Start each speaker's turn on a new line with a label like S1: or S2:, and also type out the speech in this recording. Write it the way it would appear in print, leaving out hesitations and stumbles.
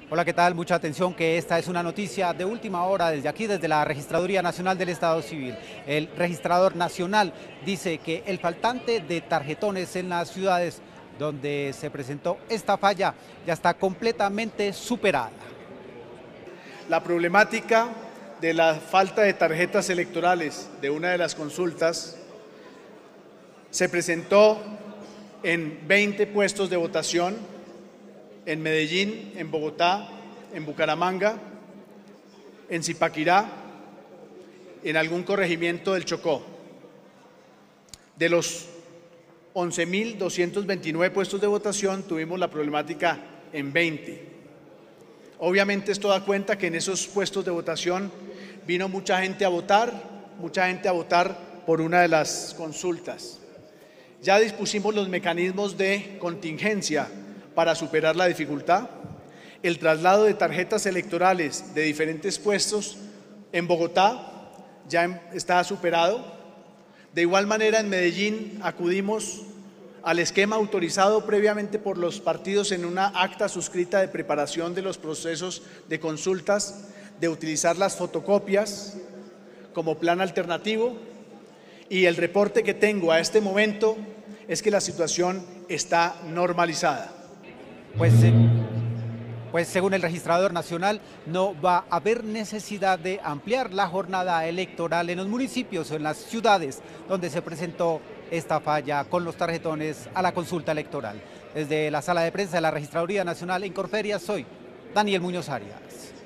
S1: Hola, ¿qué tal? Mucha atención que esta es una noticia de última hora desde aquí, desde la Registraduría Nacional del Estado Civil. El registrador nacional dice que el faltante de tarjetones en las ciudades donde se presentó esta falla ya está completamente superada.
S2: La problemática de la falta de tarjetas electorales de una de las consultas se presentó en 20 puestos de votación en Medellín, en Bogotá, en Bucaramanga, en Zipaquirá, en algún corregimiento del Chocó. De los 11.229 puestos de votación tuvimos la problemática en 20. Obviamente esto da cuenta que en esos puestos de votación vino mucha gente a votar por una de las consultas. Ya dispusimos los mecanismos de contingencia para superar la dificultad. El traslado de tarjetas electorales de diferentes puestos en Bogotá ya está superado. De igual manera, en Medellín acudimos al esquema autorizado previamente por los partidos en una acta suscrita de preparación de los procesos de consultas, de utilizar las fotocopias como plan alternativo, y el reporte que tengo a este momento es que la situación está normalizada.
S1: Pues según el registrador nacional, no va a haber necesidad de ampliar la jornada electoral en los municipios o en las ciudades donde se presentó esta falla con los tarjetones a la consulta electoral. Desde la sala de prensa de la Registraduría Nacional en Corferias, soy Daniel Muñoz Arias.